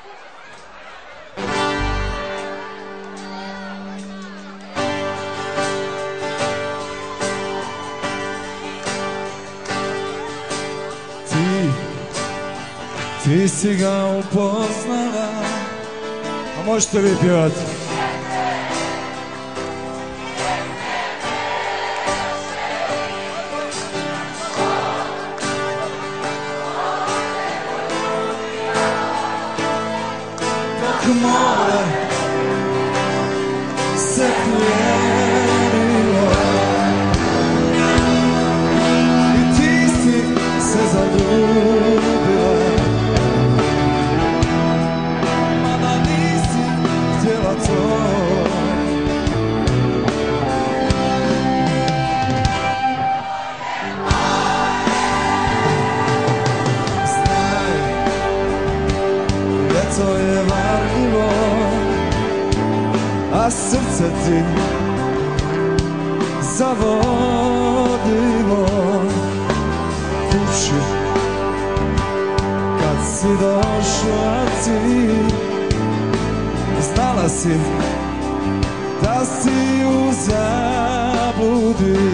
Ti si ga upoznala, a možete vi pjevati? Dok more se pjenilo i ti si se zaljubila, mada nisi htjela to. Znaj, ljeto je varljivo, a srce ti zavodimo. Kući kad si došla ti, znala si da si u zabludi,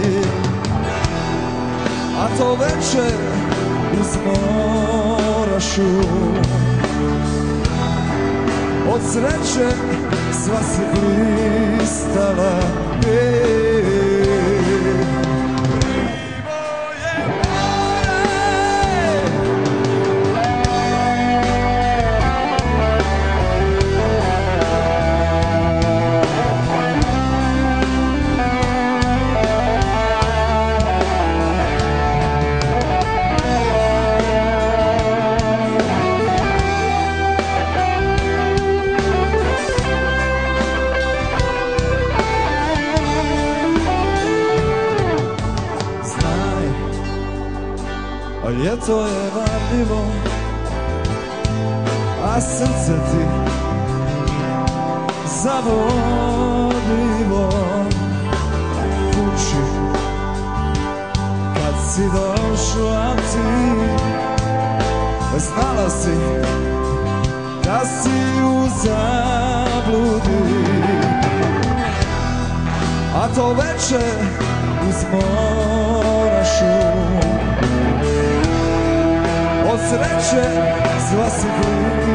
a to večer uz mora šum. Od sreće sva si blistala, a ljeto je varljivo, a srce ti zavodljivo. Kući kad si došla ti, znala si da si u zabludi, a to večer uz mora šum. Od sreće sva si blizala.